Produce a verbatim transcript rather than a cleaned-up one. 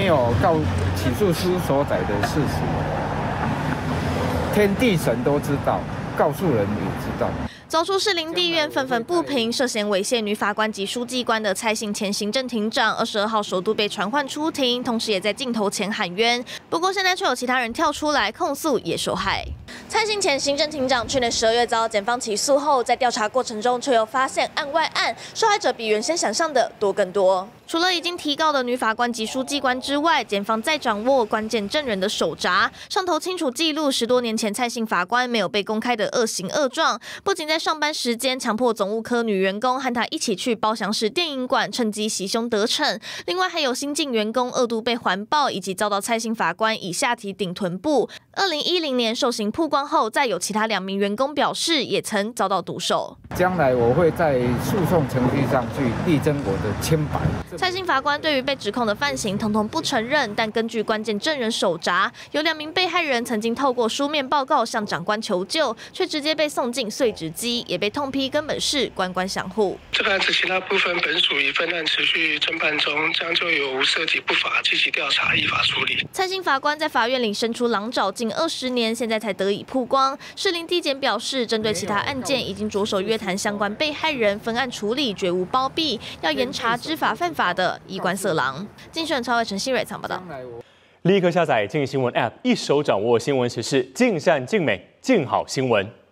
没有告起诉书所载的事实，天地神都知道，告诉人也知道。 走出士林地院，愤愤不平，涉嫌猥亵女法官及书记官的蔡姓前行政庭长，二十二号首度被传唤出庭，同时也在镜头前喊冤。不过现在却有其他人跳出来控诉也受害。蔡姓前行政庭长去年十二月遭检方起诉后，在调查过程中却又发现案外案，受害者比原先想象的多更多。除了已经提告的女法官及书记官之外，检方再掌握关键证人的手札，上头清楚记录十多年前蔡姓法官没有被公开的恶行恶状，不仅在 在上班时间强迫总务科女员工和他一起去包厢式电影馆，趁机袭胸得逞。另外还有新进员工二度被环抱，以及遭到蔡姓法官以下体顶臀部。二零一零年受刑曝光后，再有其他两名员工表示，也曾遭到毒手。将来我会在诉讼程序上去力争我的清白。蔡姓法官对于被指控的犯行，统统不承认，但根据关键证人手札，有两名被害人曾经透过书面报告向长官求救，却直接被送进碎纸机。 也被痛批根本是官官相护。 这个案子其他部分本属于分案持续侦办中，将就有无涉及不法，积极调查，依法处理。 蔡姓法官在法院里伸出狼爪近二十年，现在才得以曝光。士林地检表示，针对其他案件已经着手约谈相关被害人，分案处理，绝无包庇，要严查知法犯法的，衣冠色狼。竞选超外陈希蕊采报道。 立刻下载静新闻 App， 一手掌握新闻时事，尽善尽美，静好新闻。